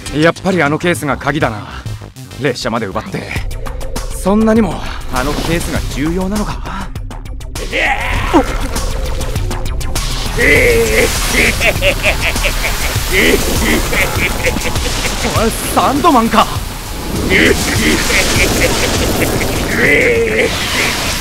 やっぱりあのケースが鍵だな。列車まで奪ってそんなにもあのケースが重要なのか。おい、サンドマンか。